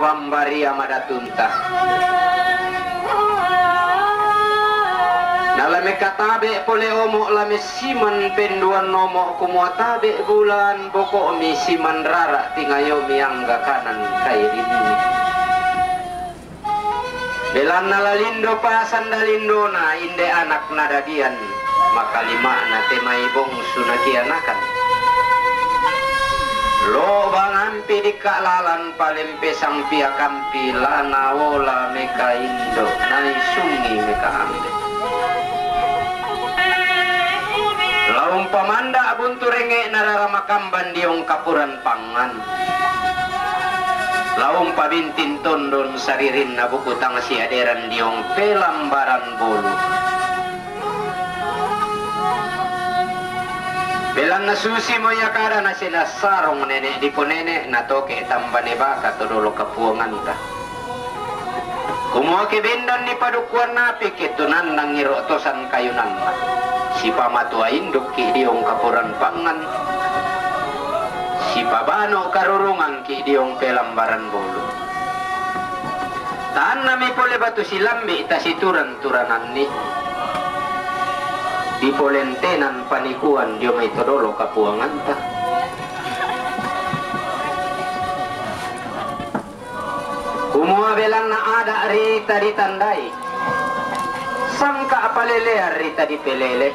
wambari amadatunta nalame katabe pole omo lame siman penduan nomo kumua tabe bulan boko mi siman rara tingayo miangga kanan kairini belan nalalindo pasan dalindo na inde anak nadagian makalima na temai bongsu nakianakan lo bangampi di kalalan palempe sang piakampi lana wola meka indo nai sungi meka ambe laung pamanda buntu renge narara makamban diong kapuran pangan laung pabintin tondon saririn na bukutang si aderan diong pelambaran bolu belan na susi mo yakara na sila sarong nene di po nene na toke tambane baka todolo kapuangan ta kumuha kibendan ni padukuan napi kitunan nang ngirotosan kayunan si pamatua induk ki diong kapuran pangan si pabano karurungan ki diong pelambaran bolu taan nami pole batu silambi ita situran-turanan ni di polentenan panikuan dio may todolo kapuangan ta kumuha belan na ada rita ditandai sangka apalele rita dipelele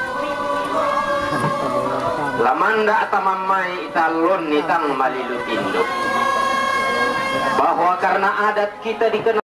lamanda tamamay italon nitang malilutindo bahwa karena adat kita dikenal